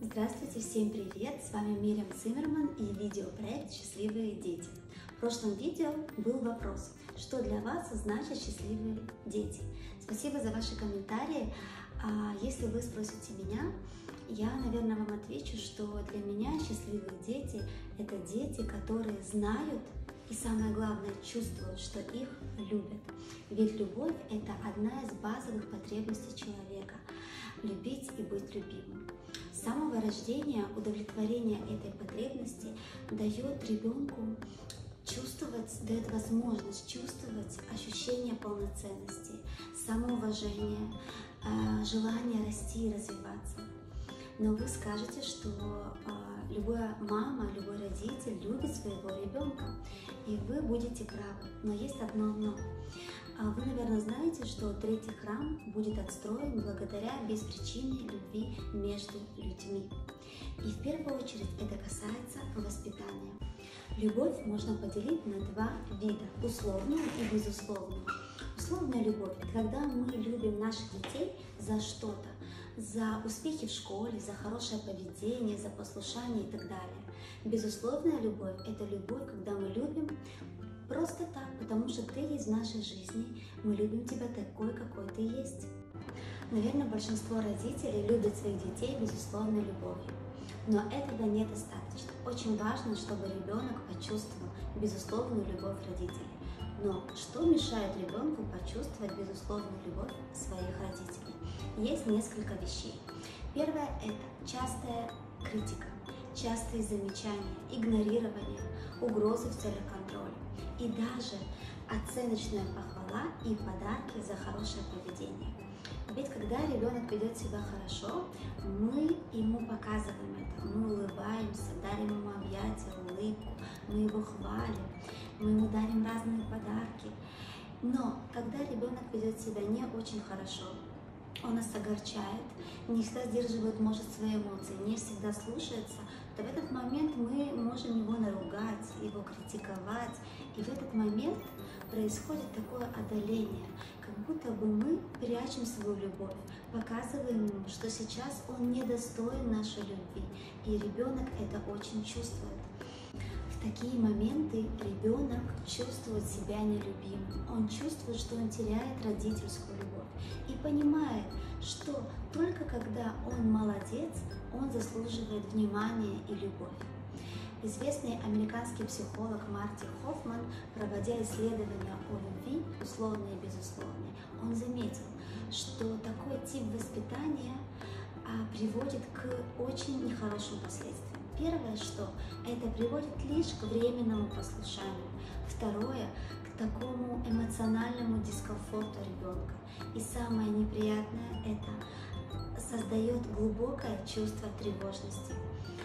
Здравствуйте, всем привет! С вами Мирям Циммерман и видеопроект «Счастливые дети». В прошлом видео был вопрос, что для вас значит счастливые дети. Спасибо за ваши комментарии. Если вы спросите меня, я, наверное, вам отвечу, что для меня счастливые дети – это дети, которые знают и, самое главное, чувствуют, что их любят. Ведь любовь – это одна из базовых потребностей человека – любить и быть любимым. С самого рождения удовлетворение этой потребности дает ребенку дает возможность чувствовать ощущение полноценности, самоуважения, желание расти и развиваться. Но вы скажете, что любая мама, любой родитель любит своего ребенка, и вы будете правы. Но есть одно «но». Вы, наверное, знаете, что третий храм будет отстроен благодаря беспричинной любви между людьми. И в первую очередь это касается воспитания. Любовь можно поделить на два вида – условную и безусловную. Условная любовь – это когда мы любим наших детей за что-то, за успехи в школе, за хорошее поведение, за послушание и так далее. Безусловная любовь – это любовь, когда мы любим просто так, потому что ты есть в нашей жизни, мы любим тебя такой, какой ты есть. Наверное, большинство родителей любят своих детей безусловной любовью, но этого недостаточно. Очень важно, чтобы ребенок почувствовал безусловную любовь родителей. Но что мешает ребенку почувствовать безусловную любовь своих родителей? Есть несколько вещей. Первое – это частая критика, частые замечания, игнорирование, угрозы в целях контроля и даже оценочная похвала и подарки за хорошее поведение. Ведь когда ребенок ведет себя хорошо, мы ему показываем это, мы улыбаемся, дарим ему объятия, улыбку, мы его хвалим, мы ему дарим разные подарки. Но когда ребенок ведет себя не очень хорошо, он нас огорчает, не всегда сдерживает, может, свои эмоции, не всегда слушается, то в этот момент мы можем его наругать, его критиковать. И в этот момент происходит такое одоление, как будто бы мы прячем свою любовь, показываем ему, что сейчас он недостоин нашей любви. И ребенок это очень чувствует. В такие моменты ребенок чувствует себя нелюбимым. Он чувствует, что он теряет родительскую любовь. И понимает, что только когда он молодец, он заслуживает внимания и любовь. Известный американский психолог Марти Хоффман, проводя исследования о любви, условной и безусловной, он заметил, что такой тип воспитания приводит к очень нехорошим последствиям. Первое, что это приводит лишь к временному послушанию. Второе, к такому эмоциональному дискомфорту ребенка. И самое неприятное, это создает глубокое чувство тревожности.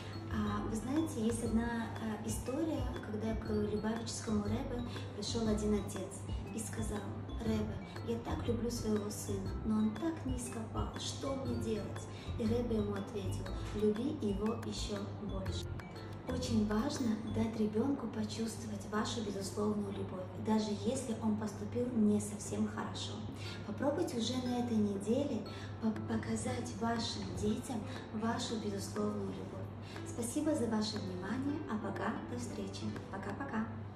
Вы знаете, есть одна история, когда к Любавическому Ребе пришел один отец и сказал: «Ребе, я так люблю своего сына, но он так низко пал, что мне делать?» И Ребе ему ответил: «Люби его еще больше». Очень важно дать ребенку почувствовать вашу безусловную любовь, даже если он поступил не совсем хорошо. Попробуйте уже на этой неделе показать вашим детям вашу безусловную любовь. Спасибо за ваше внимание, а пока до встречи. Пока-пока.